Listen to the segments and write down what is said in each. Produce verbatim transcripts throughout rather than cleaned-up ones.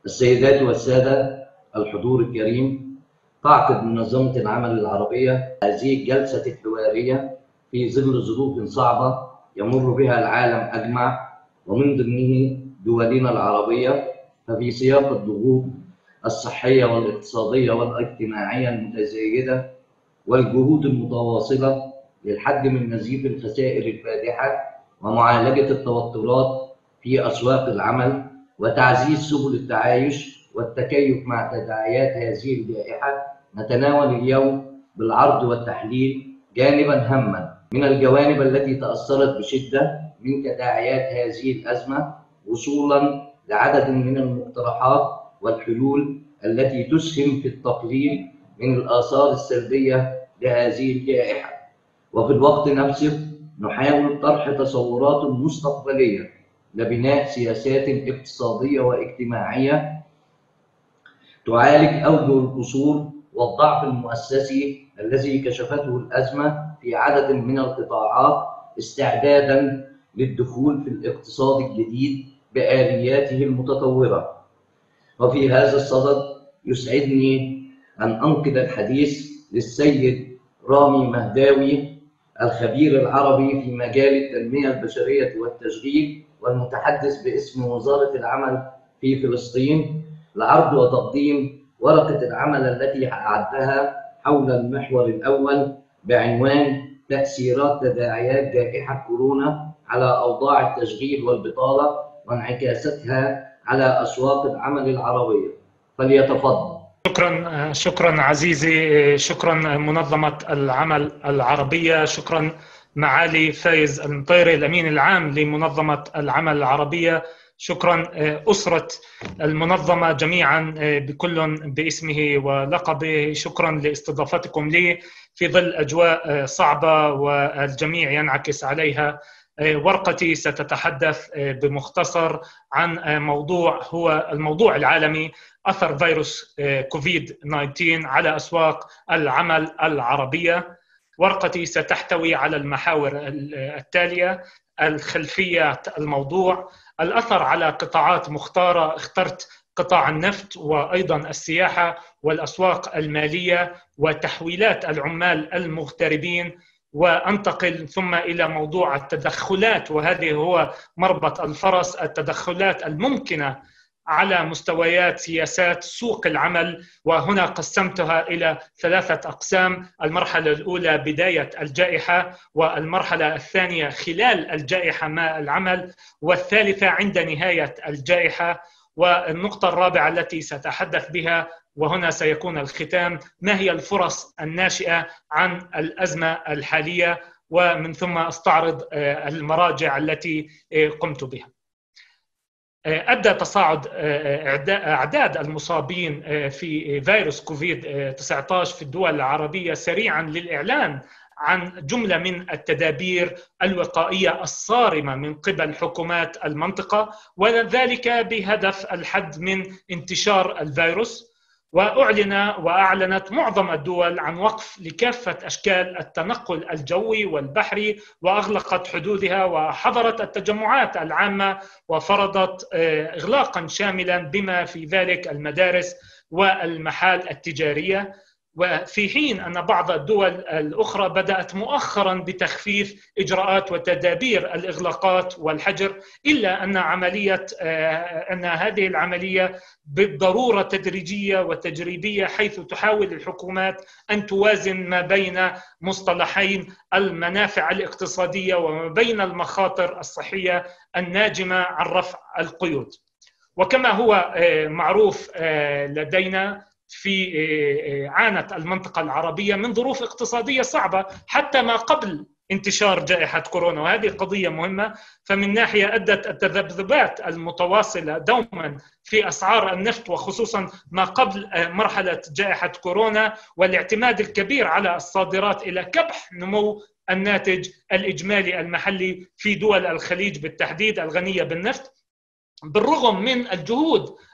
السيدات والسادة، الحضور الكريم، تعقد منظمة العمل العربية هذه الجلسة الحوارية في ظل ظروف صعبة يمر بها العالم أجمع ومن ضمنه دولنا العربية، ففي سياق الضغوط الصحية والاقتصادية والاجتماعية المتزايدة والجهود المتواصلة للحد من نزيف الخسائر الفادحة ومعالجة التوترات في أسواق العمل وتعزيز سبل التعايش والتكيف مع تداعيات هذه الجائحة، نتناول اليوم بالعرض والتحليل جانباً هاماً من الجوانب التي تأثرت بشدة من تداعيات هذه الأزمة، وصولاً لعدد من المقترحات والحلول التي تسهم في التقليل من الآثار السلبية لهذه الجائحة. وفي الوقت نفسه نحاول طرح تصورات مستقبلية لبناء سياسات اقتصادية واجتماعية تعالج أوجه القصور والضعف المؤسسي الذي كشفته الأزمة في عدد من القطاعات، استعداداً للدخول في الاقتصاد الجديد بآلياته المتطورة. وفي هذا الصدد يسعدني أن أنقل الحديث للسيد رامي مهداوي، الخبير العربي في مجال التنمية البشرية والتشغيل والمتحدث باسم وزارة العمل في فلسطين، لعرض وتقديم ورقة العمل التي أعدها حول المحور الأول بعنوان تأثيرات تداعيات جائحة كورونا على أوضاع التشغيل والبطالة وانعكاساتها على أسواق العمل العربية. فليتفضل. شكرا شكرا عزيزي، شكرا منظمة العمل العربية، شكرا معالي فايز المطيري الأمين العام لمنظمة العمل العربية، شكرا أسرة المنظمة جميعا بكل باسمه ولقبه، شكرا لاستضافتكم لي في ظل أجواء صعبة والجميع ينعكس عليها. ورقتي ستتحدث بمختصر عن موضوع هو الموضوع العالمي: أثر فيروس كوفيد تسعة عشر على أسواق العمل العربية. ورقتي ستحتوي على المحاور التالية: الخلفية الموضوع، الأثر على قطاعات مختارة، اخترت قطاع النفط وأيضا السياحة والأسواق المالية وتحويلات العمال المغتربين، وأنتقل ثم إلى موضوع التدخلات، وهذه هو مربط الفرس، التدخلات الممكنة على مستويات سياسات سوق العمل، وهنا قسمتها إلى ثلاثة أقسام: المرحلة الأولى بداية الجائحة، والمرحلة الثانية خلال الجائحة مع العمل، والثالثة عند نهاية الجائحة. والنقطة الرابعة التي سأتحدث بها وهنا سيكون الختام: ما هي الفرص الناشئة عن الأزمة الحالية، ومن ثم أستعرض المراجع التي قمت بها. أدى تصاعد أعداد المصابين في فيروس كوفيد تسعة عشر في الدول العربية سريعا للإعلان عن جملة من التدابير الوقائية الصارمة من قبل حكومات المنطقة، وذلك بهدف الحد من انتشار الفيروس. وأعلن وأعلنت معظم الدول عن وقف لكافة أشكال التنقل الجوي والبحري، وأغلقت حدودها وحظرت التجمعات العامة وفرضت إغلاقا شاملا بما في ذلك المدارس والمحال التجارية. وفي حين أن بعض الدول الأخرى بدأت مؤخرا بتخفيف إجراءات وتدابير الإغلاقات والحجر، إلا أن عملية أن هذه العملية بالضرورة تدريجية وتجريبية، حيث تحاول الحكومات أن توازن ما بين مصطلحين: المنافع الاقتصادية وما بين المخاطر الصحية الناجمة عن رفع القيود. وكما هو معروف لدينا، في عانت المنطقة العربية من ظروف اقتصادية صعبة حتى ما قبل انتشار جائحة كورونا، وهذه قضية مهمة. فمن ناحية أدت التذبذبات المتواصلة دوما في أسعار النفط، وخصوصا ما قبل مرحلة جائحة كورونا، والاعتماد الكبير على الصادرات إلى كبح نمو الناتج الإجمالي المحلي في دول الخليج بالتحديد الغنية بالنفط. بالرغم من الجهود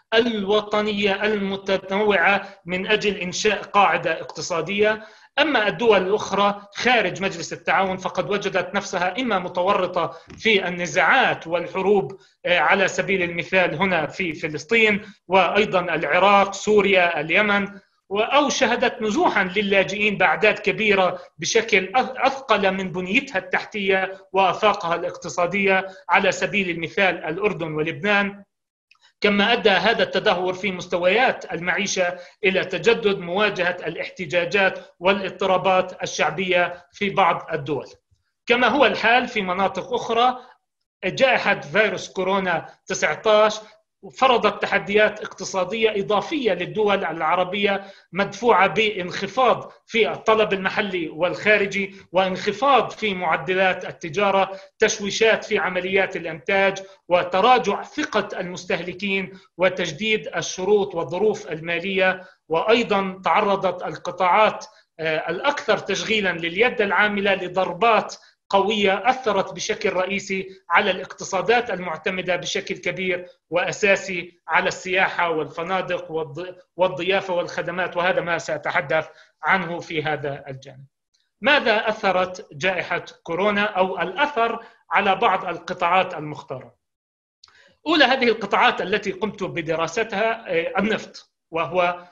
الوطنية المتنوعة من أجل إنشاء قاعدة اقتصادية. أما الدول الأخرى خارج مجلس التعاون فقد وجدت نفسها إما متورطة في النزاعات والحروب، على سبيل المثال هنا في فلسطين وأيضا العراق، سوريا، اليمن، أو شهدت نزوحا للاجئين بأعداد كبيرة بشكل أثقل من بنيتها التحتية وآفاقها الاقتصادية، على سبيل المثال الأردن ولبنان. كما أدى هذا التدهور في مستويات المعيشة إلى تجدد مواجهة الاحتجاجات والاضطرابات الشعبية في بعض الدول. كما هو الحال في مناطق أخرى، جائحة فيروس كورونا تسعة عشر فرضت تحديات اقتصادية إضافية للدول العربية، مدفوعة بانخفاض في الطلب المحلي والخارجي، وانخفاض في معدلات التجارة، تشويشات في عمليات الإنتاج، وتراجع ثقة المستهلكين، وتجديد الشروط والظروف المالية. وأيضا تعرضت القطاعات الأكثر تشغيلا لليد العاملة لضربات قوية أثرت بشكل رئيسي على الاقتصادات المعتمدة بشكل كبير وأساسي على السياحة والفنادق والضيافة والخدمات، وهذا ما سأتحدث عنه في هذا الجانب. ماذا أثرت جائحة كورونا أو الأثر على بعض القطاعات المختارة؟ أولى هذه القطاعات التي قمت بدراستها النفط، وهو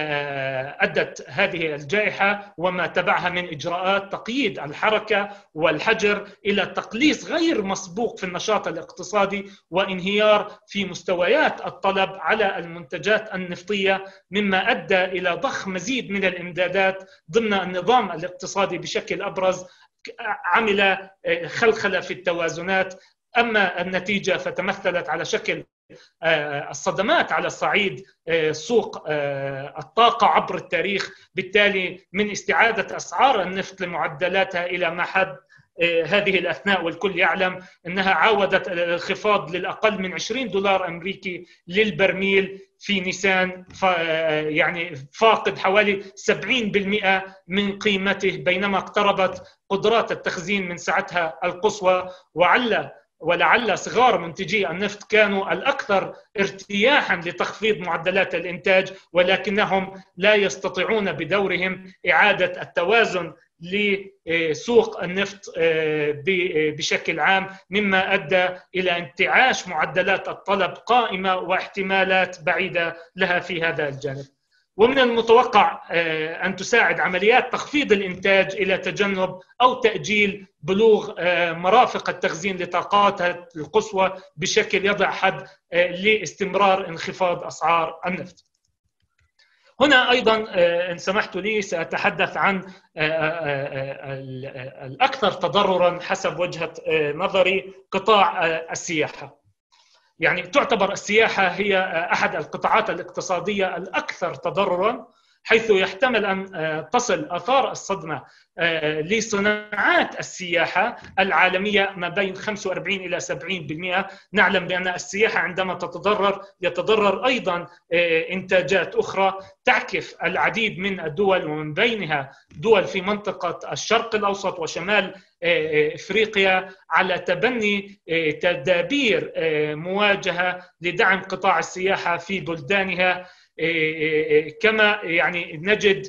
أدت هذه الجائحة وما تبعها من إجراءات تقييد الحركة والحجر إلى تقليص غير مسبوق في النشاط الاقتصادي وانهيار في مستويات الطلب على المنتجات النفطية، مما أدى إلى ضخ مزيد من الإمدادات ضمن النظام الاقتصادي بشكل أبرز، عمل خلخلة في التوازنات. أما النتيجة فتمثلت على شكل الصدمات على صعيد سوق الطاقة عبر التاريخ، بالتالي من استعادة أسعار النفط لمعدلاتها إلى ما حد هذه الأثناء، والكل يعلم أنها عاودت الانخفاض للأقل من عشرين دولار أمريكي للبرميل في نيسان، يعني فاقد حوالي سبعين بالمئة من قيمته، بينما اقتربت قدرات التخزين من سعتها القصوى. وعلى ولعل صغار منتجي النفط كانوا الأكثر ارتياحاً لتخفيض معدلات الإنتاج، ولكنهم لا يستطيعون بدورهم إعادة التوازن لسوق النفط بشكل عام، مما أدى إلى انتعاش معدلات الطلب قائمة واحتمالات بعيدة لها في هذا الجانب. ومن المتوقع أن تساعد عمليات تخفيض الإنتاج إلى تجنب أو تأجيل بلوغ مرافق التخزين لطاقاتها القصوى بشكل يضع حد لاستمرار انخفاض أسعار النفط. هنا أيضا إن سمحت لي سأتحدث عن الأكثر تضرراً حسب وجهة نظري قطاع السياحة. يعني تعتبر السياحة هي أحد القطاعات الاقتصادية الأكثر تضرراً، حيث يحتمل أن تصل آثار الصدمة لصناعات السياحة العالمية ما بين خمسة وأربعين إلى سبعين بالمئة. نعلم بأن السياحة عندما تتضرر يتضرر أيضاً إنتاجات أخرى تعكف العديد من الدول، ومن بينها دول في منطقة الشرق الأوسط وشمال إفريقيا، على تبني تدابير مواجهة لدعم قطاع السياحة في بلدانها. كما يعني نجد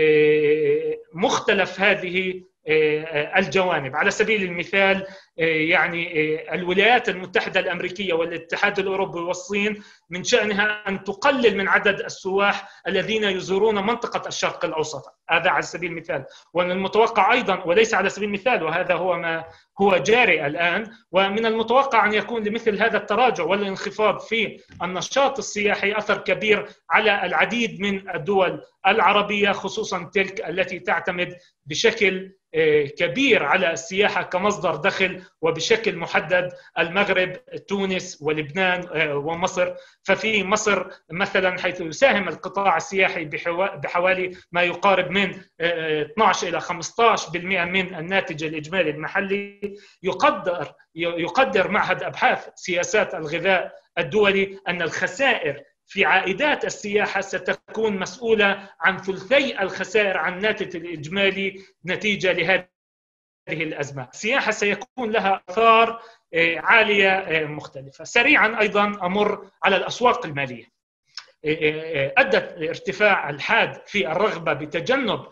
مختلف هذه الجوانب. على سبيل المثال يعني الولايات المتحدة الأمريكية والاتحاد الأوروبي والصين من شأنها أن تقلل من عدد السواح الذين يزورون منطقة الشرق الأوسط، هذا على سبيل المثال. ومن المتوقع أيضا، وليس على سبيل المثال وهذا هو ما هو جاري الآن، ومن المتوقع أن يكون لمثل هذا التراجع والانخفاض في النشاط السياحي أثر كبير على العديد من الدول العربية، خصوصا تلك التي تعتمد بشكل كبير على السياحة كمصدر دخل، وبشكل محدد المغرب، تونس ولبنان ومصر. ففي مصر مثلا حيث يساهم القطاع السياحي بحوالي ما يقارب من اثني عشر إلى خمسة عشر بالمئة من الناتج الإجمالي المحلي، يقدر يقدر معهد أبحاث سياسات الغذاء الدولي أن الخسائر في عائدات السياحة ستكون مسؤولة عن ثلثي الخسائر عن الناتج الإجمالي نتيجة لهذه الأزمة. السياحة سيكون لها آثار عالية مختلفة. سريعا أيضا أمر على الأسواق المالية. أدت لارتفاع الحاد في الرغبة بتجنب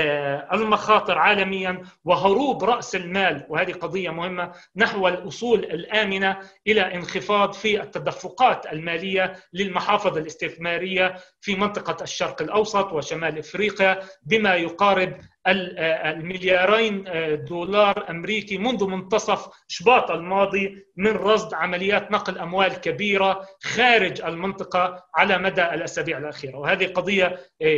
المخاطر عالميا وهروب رأس المال، وهذه قضية مهمة، نحو الأصول الآمنة، إلى انخفاض في التدفقات المالية للمحافظ الاستثمارية في منطقة الشرق الأوسط وشمال إفريقيا بما يقارب المليارين دولار أمريكي منذ منتصف شباط الماضي من رصد عمليات نقل أموال كبيرة خارج المنطقة على مدى الأسابيع الأخيرة، وهذه قضية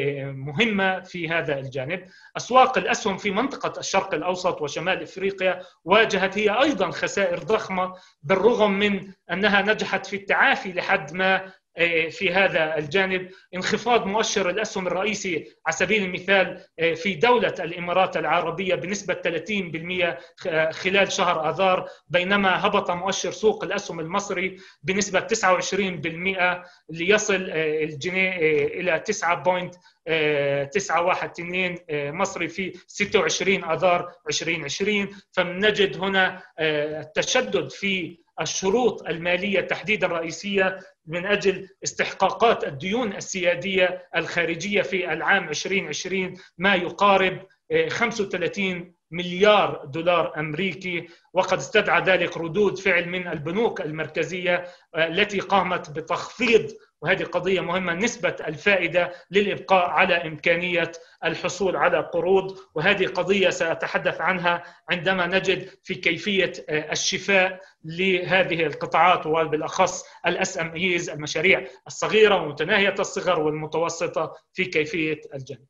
مهمة في هذا الجانب. أسواق الأسهم في منطقة الشرق الأوسط وشمال إفريقيا واجهت هي أيضا خسائر ضخمة بالرغم من أنها نجحت في التعافي لحد ما في هذا الجانب. انخفاض مؤشر الأسهم الرئيسي على سبيل المثال في دولة الإمارات العربية بنسبة ثلاثين بالمئة خلال شهر آذار، بينما هبط مؤشر سوق الأسهم المصري بنسبة تسعة وعشرين بالمئة ليصل الجنيه إلى تسعة فاصلة تسعة واحد اثنين مصري في ستة وعشرين آذار ألفين وعشرين. فنجد هنا التشدد في الشروط المالية تحديدا رئيسية من أجل استحقاقات الديون السيادية الخارجية في العام ألفين وعشرين ما يقارب خمسة وثلاثين مليار دولار أمريكي، وقد استدعى ذلك ردود فعل من البنوك المركزية التي قامت بتخفيض، وهذه قضية مهمة، نسبة الفائدة للإبقاء على إمكانية الحصول على قروض، وهذه قضية سأتحدث عنها عندما نجد في كيفية الشفاء لهذه القطاعات وبالأخص الأس إم إيز المشاريع الصغيرة ومتناهية الصغر والمتوسطة في كيفية الجنب.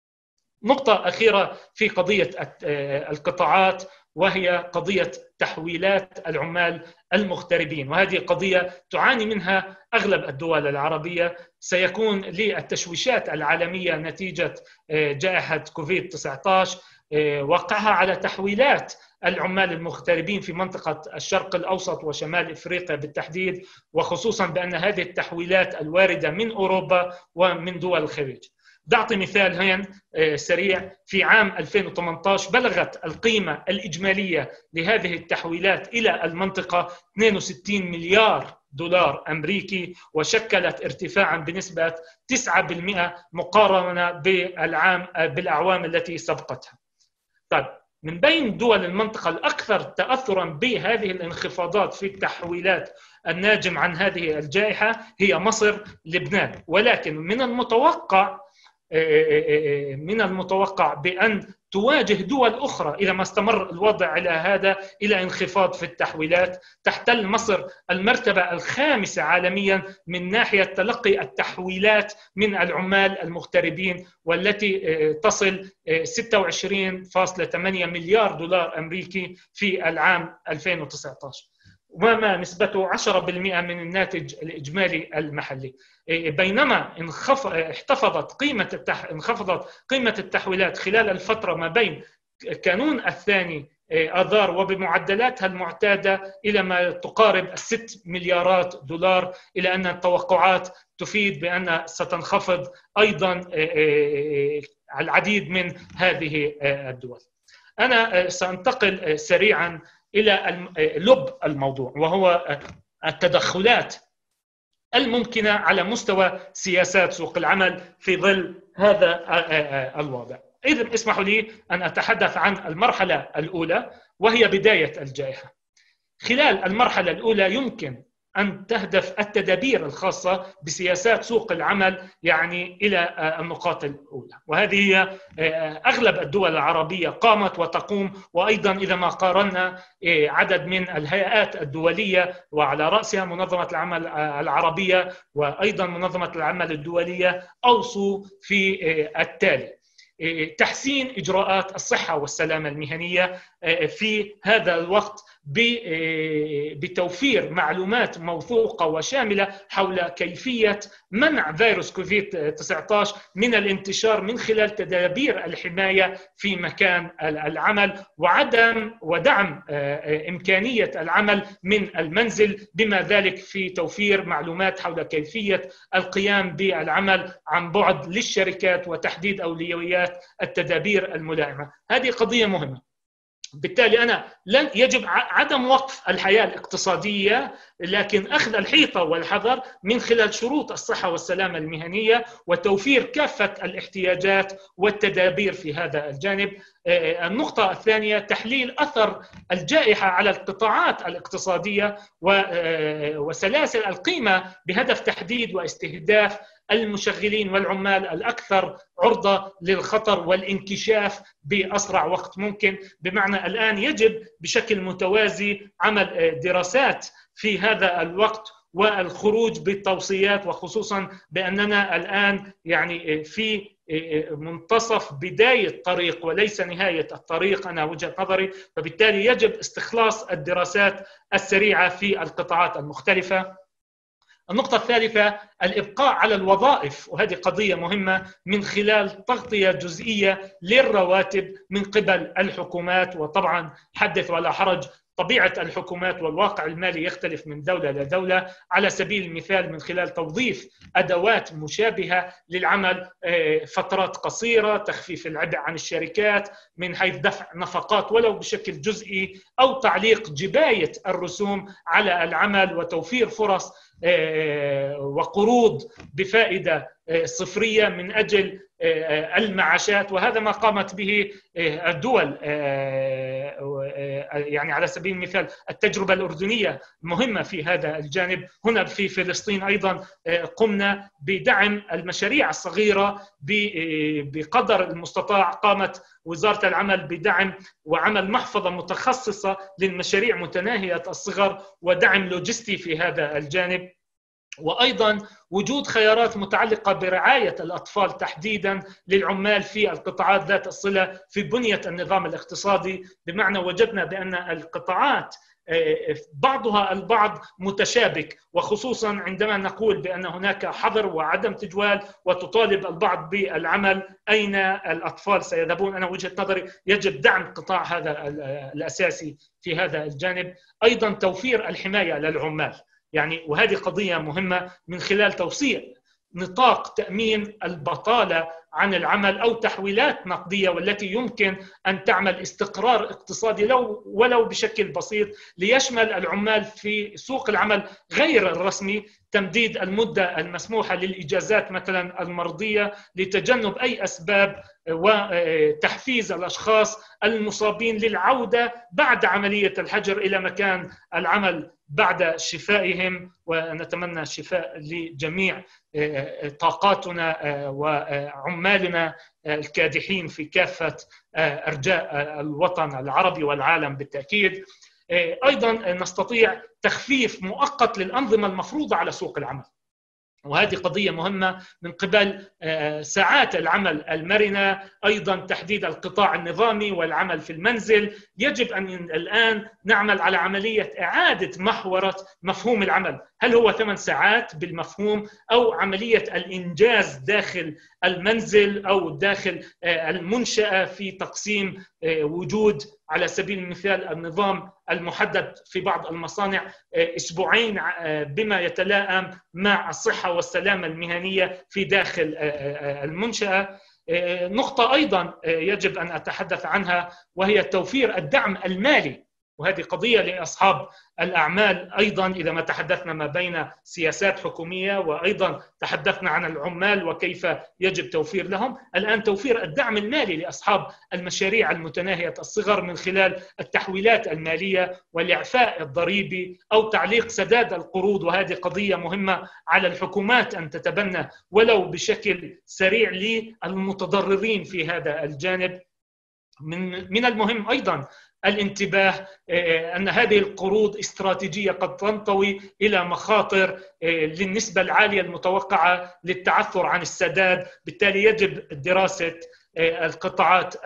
نقطة أخيرة في قضية القطاعات وهي قضية تحويلات العمال المغتربين، وهذه قضية تعاني منها أغلب الدول العربية. سيكون للتشويشات العالمية نتيجة جائحة كوفيد تسعة عشر وقعها على تحويلات العمال المغتربين في منطقة الشرق الأوسط وشمال إفريقيا بالتحديد، وخصوصا بأن هذه التحويلات الواردة من أوروبا ومن دول الخليج. بعطي مثال هين سريع. في عام ألفين وثمانية عشر بلغت القيمة الإجمالية لهذه التحويلات إلى المنطقة اثنين وستين مليار دولار أمريكي، وشكلت ارتفاعا بنسبة تسعة بالمئة مقارنة بالعام بالأعوام التي سبقتها. طيب، من بين دول المنطقة الأكثر تأثرا بهذه الانخفاضات في التحويلات الناجم عن هذه الجائحة هي مصر، لبنان، ولكن من المتوقع من المتوقع بأن تواجه دول أخرى إذا ما استمر الوضع على هذا إلى انخفاض في التحويلات. تحتل مصر المرتبة الخامسة عالميا من ناحية تلقي التحويلات من العمال المغتربين، والتي تصل ستة وعشرين فاصلة ثمانية مليار دولار أمريكي في العام ألفين وتسعة عشر، وما نسبته عشرة بالمئة من الناتج الإجمالي المحلي. بينما احتفظت قيمة التح... انخفضت قيمة التحويلات خلال الفترة ما بين كانون الثاني آذار وبمعدلاتها المعتادة إلى ما تقارب الست مليارات دولار، إلى أن التوقعات تفيد بأن ستنخفض أيضا العديد من هذه الدول. أنا سأنتقل سريعا إلى لب الموضوع، وهو التدخلات الممكنة على مستوى سياسات سوق العمل في ظل هذا الوضع. إذن اسمحوا لي أن أتحدث عن المرحلة الأولى وهي بداية الجائحة. خلال المرحلة الأولى يمكن أن تهدف التدابير الخاصة بسياسات سوق العمل يعني إلى النقاط الأولى، وهذه هي أغلب الدول العربية قامت وتقوم، وأيضا إذا ما قارنا عدد من الهيئات الدولية وعلى رأسها منظمة العمل العربية وأيضا منظمة العمل الدولية أوصوا في التالي: تحسين إجراءات الصحة والسلامة المهنية في هذا الوقت بتوفير معلومات موثوقة وشاملة حول كيفية منع فيروس كوفيد تسعة عشر من الانتشار من خلال تدابير الحماية في مكان العمل، وعدم ودعم إمكانية العمل من المنزل، بما ذلك في توفير معلومات حول كيفية القيام بالعمل عن بعد للشركات وتحديد أولويات التدابير الملائمة. هذه قضية مهمة. بالتالي أنا لن يجب عدم وقف الحياة الاقتصادية، لكن أخذ الحيطة والحذر من خلال شروط الصحة والسلامة المهنية وتوفير كافة الاحتياجات والتدابير في هذا الجانب. النقطة الثانية تحليل أثر الجائحة على القطاعات الاقتصادية وسلاسل القيمة بهدف تحديد واستهداف المشغلين والعمال الأكثر عرضة للخطر والانكشاف بأسرع وقت ممكن. بمعنى الآن يجب بشكل متوازي عمل دراسات في هذا الوقت والخروج بالتوصيات، وخصوصا بأننا الآن يعني في منتصف بداية طريق وليس نهاية الطريق أنا وجهة نظري، فبالتالي يجب استخلاص الدراسات السريعة في القطاعات المختلفة. النقطة الثالثة الإبقاء على الوظائف، وهذه قضية مهمة من خلال تغطية جزئية للرواتب من قبل الحكومات. وطبعا حدث ولا حرج، طبيعة الحكومات والواقع المالي يختلف من دولة لدولة. على سبيل المثال من خلال توظيف أدوات مشابهة للعمل فترات قصيرة، تخفيف العبء عن الشركات من حيث دفع نفقات ولو بشكل جزئي، أو تعليق جباية الرسوم على العمل وتوفير فرص وقروض بفائدة صفرية من أجل المعاشات. وهذا ما قامت به الدول، يعني على سبيل المثال التجربة الأردنية مهمة في هذا الجانب. هنا في فلسطين أيضا قمنا بدعم المشاريع الصغيرة بقدر المستطاع. قامت وزارة العمل بدعم وعمل محفظة متخصصة للمشاريع متناهية الصغر ودعم لوجستي في هذا الجانب. وأيضا وجود خيارات متعلقة برعاية الأطفال تحديدا للعمال في القطاعات ذات الصلة في بنية النظام الاقتصادي. بمعنى وجدنا بأن القطاعات بعضها البعض متشابك، وخصوصا عندما نقول بأن هناك حظر وعدم تجوال وتطالب البعض بالعمل، أين الأطفال سيذهبون؟ أنا وجهة نظري يجب دعم قطاع هذا الأساسي في هذا الجانب. أيضا توفير الحماية للعمال، يعني وهذه قضية مهمة من خلال توسيع نطاق تأمين البطالة عن العمل أو تحويلات نقدية، والتي يمكن أن تعمل استقرار اقتصادي لو ولو بشكل بسيط ليشمل العمال في سوق العمل غير الرسمي. تمديد المدة المسموحة للإجازات مثلا المرضية لتجنب أي أسباب، وتحفيز الأشخاص المصابين للعودة بعد عملية الحجر إلى مكان العمل بعد شفائهم. ونتمنى الشفاء لجميع طاقاتنا وعمالنا الكادحين في كافة أرجاء الوطن العربي والعالم بالتأكيد. أيضا نستطيع تخفيف مؤقت للأنظمة المفروضة على سوق العمل، وهذه قضية مهمة من قبل ساعات العمل المرنة. أيضا تحديد القطاع النظامي والعمل في المنزل. يجب أن الآن نعمل على عملية إعادة محورة مفهوم العمل، هل هو ثمان ساعات بالمفهوم أو عملية الإنجاز داخل المنزل أو داخل المنشأة في تقسيم وجود على سبيل المثال النظام المحدد في بعض المصانع أسبوعين بما يتلائم مع الصحة والسلامة المهنية في داخل المنشأة. نقطة أيضا يجب أن أتحدث عنها وهي توفير الدعم المالي، وهذه قضية لأصحاب الأعمال أيضا. إذا ما تحدثنا ما بين سياسات حكومية وأيضا تحدثنا عن العمال وكيف يجب توفير لهم، الآن توفير الدعم المالي لأصحاب المشاريع المتناهية الصغر من خلال التحويلات المالية والإعفاء الضريبي أو تعليق سداد القروض. وهذه قضية مهمة على الحكومات أن تتبنى ولو بشكل سريع للمتضررين في هذا الجانب. من من المهم أيضا الانتباه أن هذه القروض استراتيجية قد تنطوي إلى مخاطر للنسبة العالية المتوقعة للتعثر عن السداد. بالتالي يجب دراسة القطاعات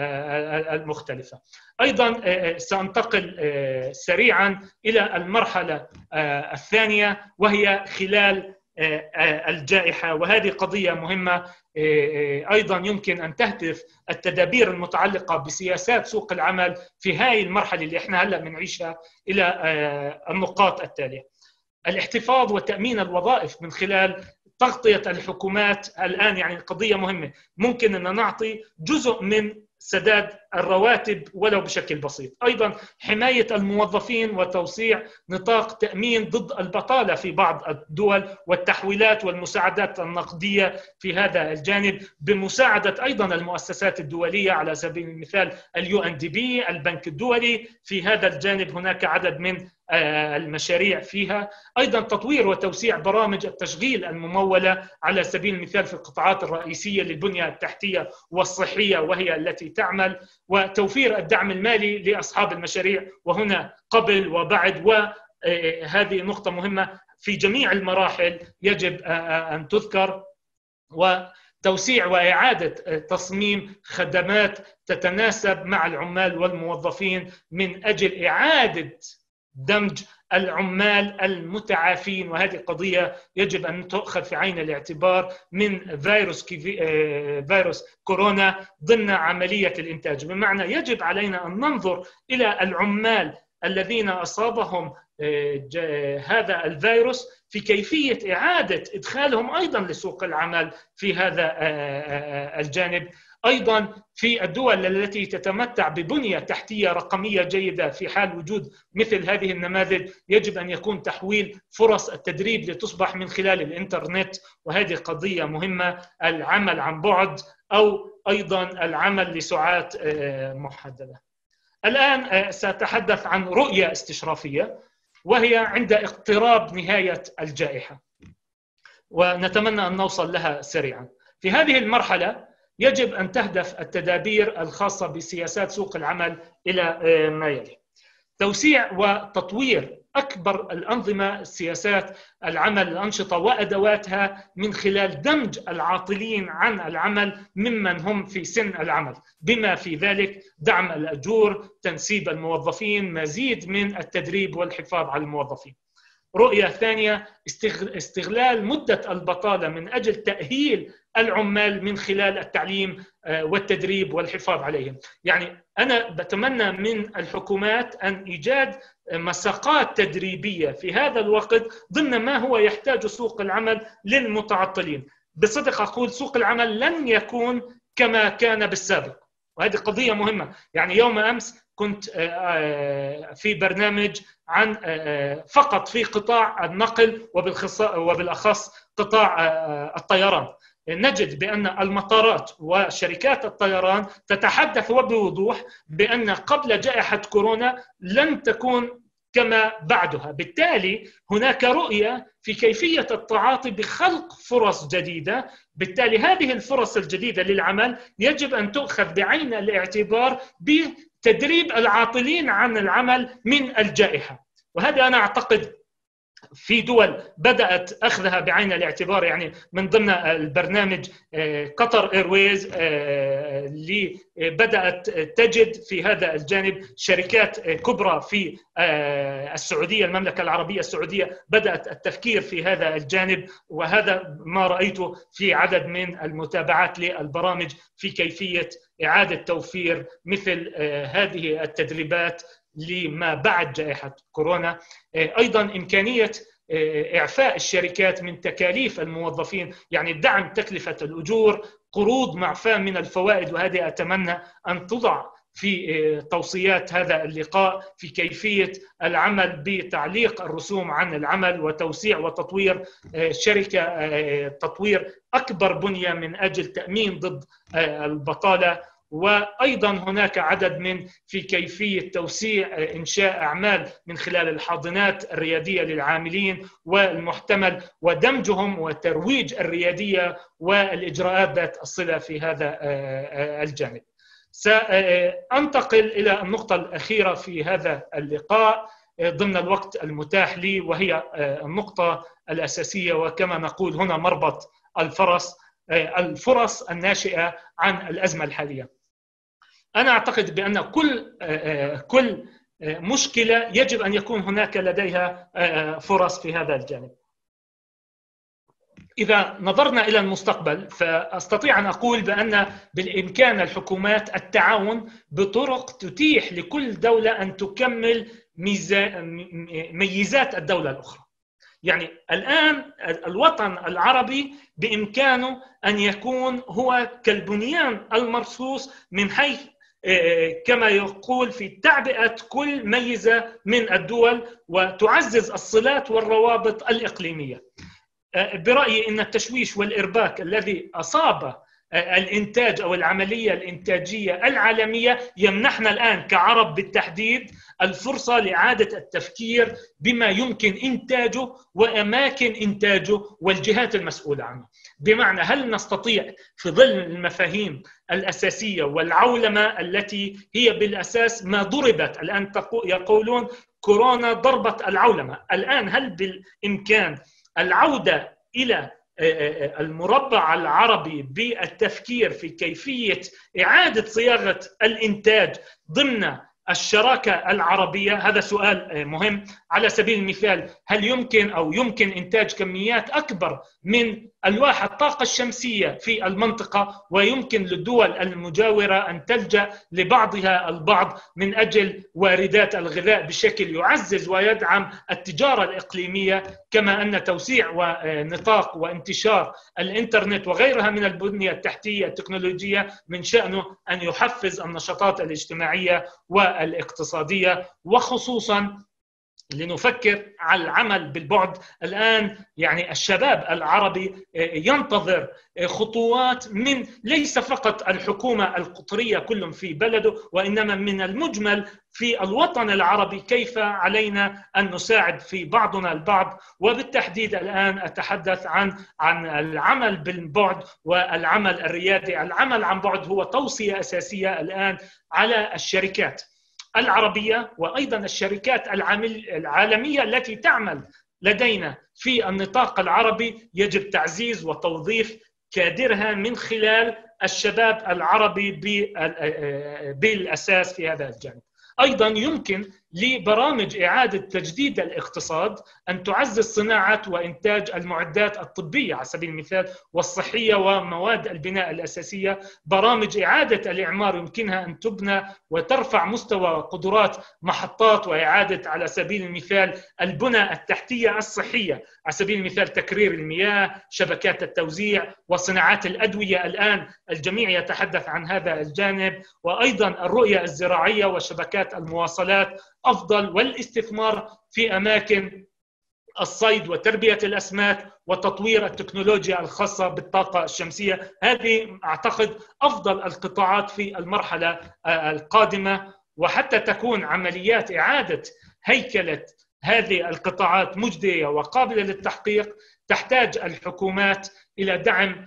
المختلفة. أيضا سأنتقل سريعا إلى المرحلة الثانية وهي خلال الجائحة، وهذه قضية مهمة أيضا يمكن أن تهدف التدابير المتعلقة بسياسات سوق العمل في هذه المرحلة اللي احنا هلأ بنعيشها إلى النقاط التالية: الاحتفاظ وتأمين الوظائف من خلال تغطية الحكومات. الآن يعني قضية مهمة، ممكن أن نعطي جزء من سداد الرواتب ولو بشكل بسيط. أيضا حماية الموظفين وتوسيع نطاق تأمين ضد البطالة في بعض الدول والتحويلات والمساعدات النقدية في هذا الجانب، بمساعدة أيضا المؤسسات الدولية على سبيل المثال اليو ان دي بي، البنك الدولي. في هذا الجانب هناك عدد من المشاريع فيها. أيضا تطوير وتوسيع برامج التشغيل الممولة على سبيل المثال في القطاعات الرئيسية للبنية التحتية والصحية وهي التي تعمل، وتوفير الدعم المالي لأصحاب المشاريع، وهنا قبل وبعد. وهذه نقطة مهمة في جميع المراحل يجب أن تذكر. وتوسيع وإعادة تصميم خدمات تتناسب مع العمال والموظفين من أجل إعادة دمج العمال المتعافين، وهذه قضية يجب أن تؤخذ في عين الاعتبار من فيروس فيروس كورونا ضمن عملية الإنتاج. بمعنى يجب علينا أن ننظر إلى العمال الذين أصابهم هذا الفيروس في كيفية إعادة إدخالهم أيضا لسوق العمل في هذا الجانب. أيضا في الدول التي تتمتع ببنية تحتية رقمية جيدة في حال وجود مثل هذه النماذج يجب أن يكون تحويل فرص التدريب لتصبح من خلال الإنترنت، وهذه قضية مهمة. العمل عن بعد أو أيضا العمل لساعات محددة. الآن سأتحدث عن رؤية استشرافية، وهي عند اقتراب نهاية الجائحة، ونتمنى أن نوصل لها سريعا. في هذه المرحلة يجب أن تهدف التدابير الخاصة بسياسات سوق العمل إلى ما يلي: توسيع وتطوير أكبر الأنظمة سياسات العمل، الأنشطة وأدواتها، من خلال دمج العاطلين عن العمل ممن هم في سن العمل، بما في ذلك دعم الأجور، تنسيب الموظفين، مزيد من التدريب والحفاظ على الموظفين. رؤية ثانية: استغلال مدة البطالة من أجل تأهيل العمال من خلال التعليم والتدريب والحفاظ عليهم. يعني أنا بتمنى من الحكومات أن إيجاد مساقات تدريبية في هذا الوقت ضمن ما هو يحتاج سوق العمل للمتعطلين. بصدق أقول سوق العمل لن يكون كما كان بالسابق، وهذه قضية مهمة. يعني يوم أمس كنت في برنامج عن فقط في قطاع النقل وبالأخص قطاع الطيران. نجد بأن المطارات وشركات الطيران تتحدث وبوضوح بأن قبل جائحة كورونا لن تكون كما بعدها. بالتالي هناك رؤية في كيفية التعاطي بخلق فرص جديدة. بالتالي هذه الفرص الجديدة للعمل يجب أن تؤخذ بعين الاعتبار بتدريب العاطلين عن العمل من الجائحة، وهذا أنا أعتقد في دول بدأت أخذها بعين الاعتبار. يعني من ضمن البرنامج قطر إيرويز اللي بدأت تجد في هذا الجانب شركات كبرى في السعودية، المملكة العربية السعودية بدأت التفكير في هذا الجانب، وهذا ما رأيته في عدد من المتابعات للبرامج في كيفية إعادة توفير مثل هذه التدريبات لما بعد جائحة كورونا. أيضا إمكانية إعفاء الشركات من تكاليف الموظفين، يعني دعم تكلفة الأجور، قروض معفاة من الفوائد، وهذه أتمنى أن تضع في توصيات هذا اللقاء في كيفية العمل بتعليق الرسوم عن العمل وتوسيع وتطوير شركة، تطوير أكبر بنية من أجل تأمين ضد البطالة. وأيضا هناك عدد من في كيفية توسيع إنشاء أعمال من خلال الحاضنات الريادية للعاملين والمحتمل ودمجهم وترويج الريادية والإجراءات ذات الصلة في هذا الجانب. سأنتقل إلى النقطة الأخيرة في هذا اللقاء ضمن الوقت المتاح لي، وهي النقطة الأساسية، وكما نقول هنا مربط الفرس، الفرص الناشئة عن الأزمة الحالية. أنا أعتقد بأن كل كل مشكلة يجب أن يكون هناك لديها فرص في هذا الجانب. إذا نظرنا إلى المستقبل فأستطيع أن أقول بأن بالإمكان الحكومات التعاون بطرق تتيح لكل دولة أن تكمل ميزات الدولة الأخرى. يعني الآن الوطن العربي بإمكانه أن يكون هو كالبنيان المرصوص من حيث كما يقول في تعبئة كل ميزة من الدول وتعزز الصلات والروابط الإقليمية. برأيي أن التشويش والإرباك الذي أصاب الإنتاج أو العملية الإنتاجية العالمية يمنحنا الآن كعرب بالتحديد الفرصة لإعادة التفكير بما يمكن إنتاجه وأماكن إنتاجه والجهات المسؤولة عنه. بمعنى هل نستطيع في ظل المفاهيم الأساسية والعولمة التي هي بالأساس ما ضربت الآن يقولون كورونا ضربت العولمة، الآن هل بالإمكان العودة إلى المربع العربي بالتفكير في كيفية إعادة صياغة الإنتاج ضمن الشراكة العربية؟ هذا سؤال مهم. على سبيل المثال هل يمكن أو يمكن إنتاج كميات أكبر من ألواح الطاقة الشمسية في المنطقة ويمكن للدول المجاورة أن تلجأ لبعضها البعض من أجل واردات الغذاء بشكل يعزز ويدعم التجارة الإقليمية، كما أن توسيع ونطاق وانتشار الإنترنت وغيرها من البنية التحتية التكنولوجية من شأنه أن يحفز النشاطات الاجتماعية والاقتصادية، وخصوصاً لنفكر على العمل بالبعد. الآن يعني الشباب العربي ينتظر خطوات من ليس فقط الحكومة القطرية كل في بلده، وإنما من المجمل في الوطن العربي كيف علينا أن نساعد في بعضنا البعض. وبالتحديد الآن أتحدث عن عن العمل بالبعد والعمل الريادي. العمل عن بعد هو توصية أساسية الآن على الشركات العربية وأيضا الشركات العالمية التي تعمل لدينا في النطاق العربي. يجب تعزيز وتوظيف كادرها من خلال الشباب العربي بالأساس في هذا الجانب. أيضا يمكن لبرامج إعادة تجديد الاقتصاد أن تعزز صناعة وإنتاج المعدات الطبية على سبيل المثال والصحية ومواد البناء الأساسية. برامج إعادة الإعمار يمكنها أن تبنى وترفع مستوى قدرات محطات وإعادة على سبيل المثال البنى التحتية الصحية، على سبيل المثال تكرير المياه، شبكات التوزيع، وصناعات الأدوية. الآن الجميع يتحدث عن هذا الجانب. وأيضا الرؤية الزراعية وشبكات المواصلات أفضل، والاستثمار في أماكن الصيد وتربية الأسماك وتطوير التكنولوجيا الخاصة بالطاقة الشمسية. هذه أعتقد أفضل القطاعات في المرحلة القادمة، وحتى تكون عمليات إعادة هيكلة هذه القطاعات مجدية وقابلة للتحقيق تحتاج الحكومات إلى دعم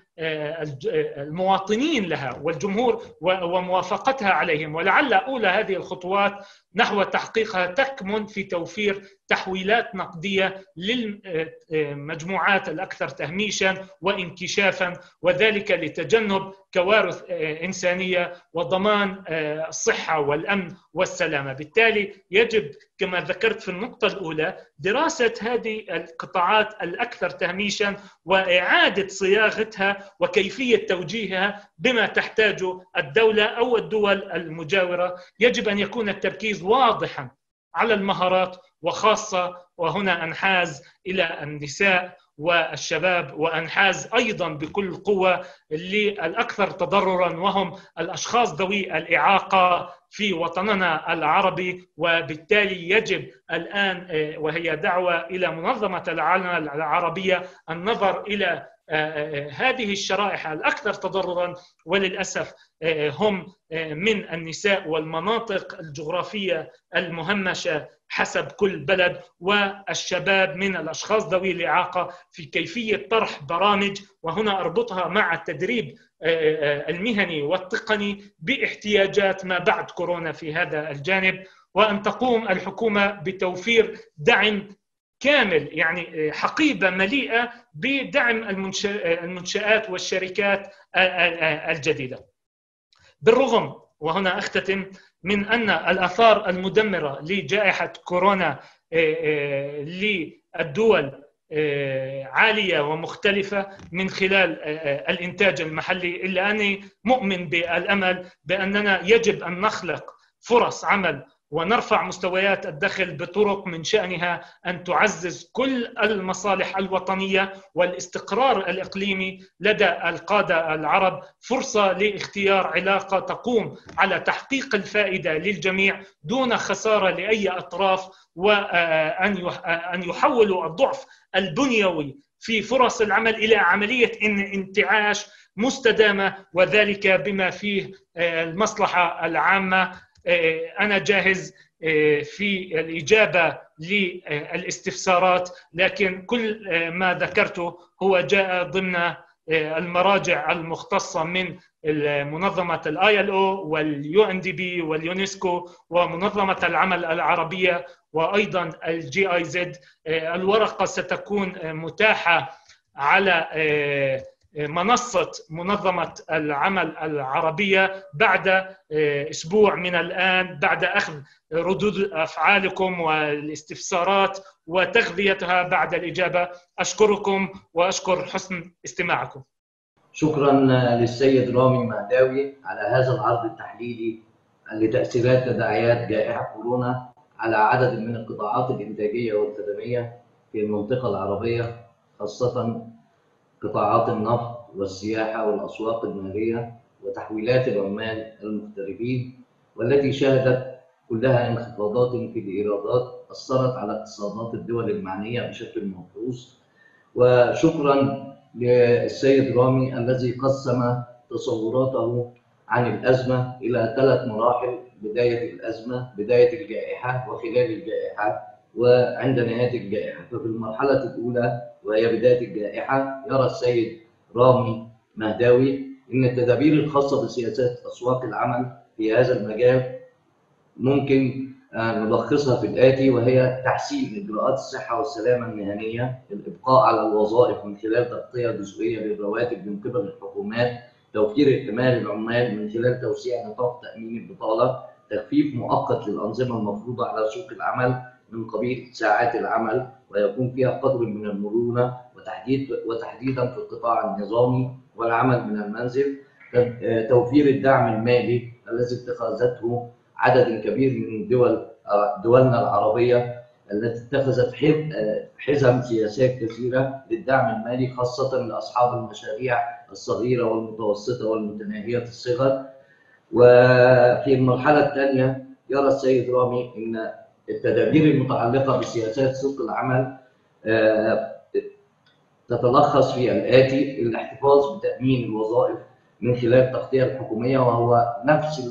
المواطنين لها والجمهور وموافقتها عليهم. ولعل أولى هذه الخطوات نحو تحقيقها تكمن في توفير تحويلات نقدية للمجموعات الأكثر تهميشاً وانكشافاً، وذلك لتجنب كوارث إنسانية وضمان الصحة والأمن والسلامة. بالتالي يجب كما ذكرت في النقطة الأولى دراسة هذه القطاعات الأكثر تهميشاً وإعادة صياغتها وكيفية توجيهها بما تحتاجه الدولة أو الدول المجاورة. يجب أن يكون التركيز واضحاً على المهارات، وخاصة وهنا أنحاز إلى النساء والشباب، وأنحاز أيضاً بكل قوة للأكثر تضرراً وهم الأشخاص ذوي الإعاقة في وطننا العربي. وبالتالي يجب الآن وهي دعوة إلى منظمة العالم العربية النظر إلى هذه الشرائح الأكثر تضرراً، وللأسف هم من النساء والمناطق الجغرافية المهمشة حسب كل بلد، والشباب من الأشخاص ذوي الإعاقة، في كيفية طرح برامج، وهنا أربطها مع التدريب المهني والتقني باحتياجات ما بعد كورونا في هذا الجانب، وأن تقوم الحكومة بتوفير دعم كامل، يعني حقيبة مليئة بدعم المنشآت والشركات الجديدة. بالرغم، وهنا أختتم، من أن الآثار المدمرة لجائحة كورونا للدول عالية ومختلفة من خلال الإنتاج المحلي، إلا أني مؤمن بالأمل بأننا يجب أن نخلق فرص عمل ونرفع مستويات الدخل بطرق من شأنها أن تعزز كل المصالح الوطنية والاستقرار الإقليمي لدى القادة العرب، فرصة لاختيار علاقة تقوم على تحقيق الفائدة للجميع دون خسارة لأي أطراف، وأن يحولوا الضعف البنيوي في فرص العمل إلى عملية انتعاش مستدامة، وذلك بما فيه المصلحة العامة. أنا جاهز في الإجابة للاستفسارات، لكن كل ما ذكرته هو جاء ضمن المراجع المختصة من منظمة الاي ال او واليو ان دي بي واليونسكو ومنظمة العمل العربية وأيضا الجي اي زد. الورقة ستكون متاحة على منصة منظمة العمل العربية بعد أسبوع من الآن، بعد أخذ ردود أفعالكم والاستفسارات وتغذيتها بعد الإجابة. أشكركم وأشكر حسن استماعكم. شكرا للسيد رامي مهداوي على هذا العرض التحليلي لتأثيرات تداعيات جائحة كورونا على عدد من القطاعات الإنتاجية والخدمية في المنطقة العربية، خاصة قطاعات النفط والسياحة والأسواق المالية وتحويلات العمال المغتربين، والتي شهدت كلها انخفاضات في الإيرادات أثرت على اقتصادات الدول المعنية بشكل ملحوظ. وشكرا للسيد رامي الذي قسم تصوراته عن الأزمة إلى ثلاث مراحل: بداية الأزمة، بداية الجائحة، وخلال الجائحة، وعند نهاية الجائحة. ففي المرحلة الأولى وهي بداية الجائحة يرى السيد رامي مهداوي أن التدابير الخاصة بسياسات أسواق العمل في هذا المجال ممكن نلخصها في الآتي، وهي تحسين إجراءات الصحة والسلامة المهنية، الإبقاء على الوظائف من خلال تغطية جزئية للرواتب من قبل الحكومات، توفير ائتمان العمال من خلال توسيع نطاق تأمين البطالة، تخفيف مؤقت للأنظمة المفروضة على سوق العمل من قبيل ساعات العمل ويكون فيها قدر من المرونة، وتحديد وتحديدا في القطاع النظامي والعمل من المنزل، توفير الدعم المالي الذي اتخذته عدد كبير من دول دولنا العربية التي اتخذت حزم سياسات كثيرة للدعم المالي، خاصة لأصحاب المشاريع الصغيرة والمتوسطة والمتناهية الصغر. وفي المرحلة الثانية يرى السيد رامي أن التدابير المتعلقة بسياسات سوق العمل تتلخص في الآتي: الاحتفاظ بتأمين الوظائف من خلال التغطية الحكومية، وهو نفس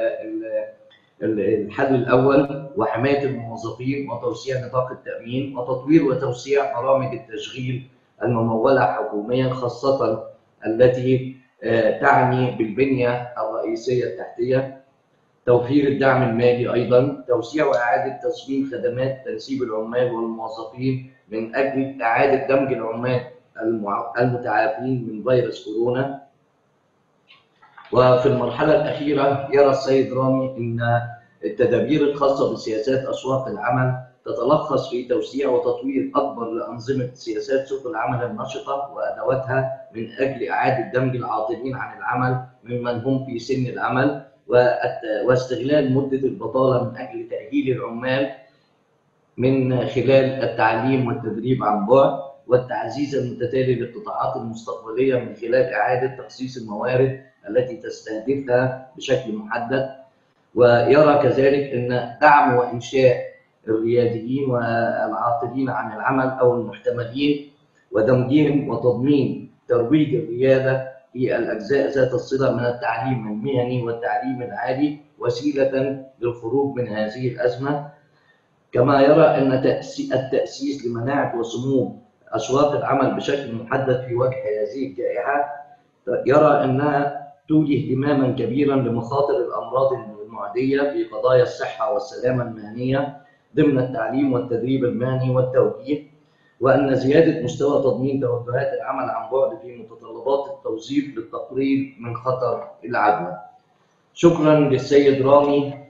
الحل الأول، وحماية الموظفين وتوسيع نطاق التأمين، وتطوير وتوسيع برامج التشغيل الممولة حكوميا، خاصة التي تعني بالبنية الرئيسية التحتية، توفير الدعم المالي، أيضا توسيع وإعادة تصميم خدمات تنسيب العمال والموظفين من أجل إعادة دمج العمال المتعافين من فيروس كورونا. وفي المرحلة الأخيرة يرى السيد رامي أن التدابير الخاصة بسياسات أسواق العمل تتلخص في توسيع وتطوير أكبر لأنظمة سياسات سوق العمل النشطة وأدواتها من أجل إعادة دمج العاطلين عن العمل ممن هم في سن العمل، واستغلال مدة البطالة من أجل تأهيل العمال من خلال التعليم والتدريب عن بعد، والتعزيز المتتالي للقطاعات المستقبلية من خلال إعادة تخصيص الموارد التي تستهدفها بشكل محدد. ويرى كذلك أن دعم وإنشاء الرياديين والعاطلين عن العمل أو المحتملين ودمجهم وتضمين ترويج الريادة في الأجزاء ذات الصلة من التعليم المهني والتعليم العالي وسيلة للخروج من هذه الأزمة. كما يرى أن التأسيس لمناعة وسمو أسواق العمل بشكل محدد في وجه هذه الجائحة، يرى أنها تولي اهتماما كبيرا لمخاطر الأمراض المعدية في قضايا الصحة والسلامة المهنية ضمن التعليم والتدريب المهني والتوجيه، وأن زيادة مستوى تضمين توجهات العمل عن بعد في متطلبات التوظيف للتقريب من خطر العدوى. شكرا للسيد رامي